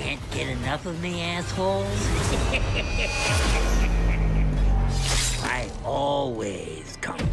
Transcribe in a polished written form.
Can't get enough of me, assholes? I always come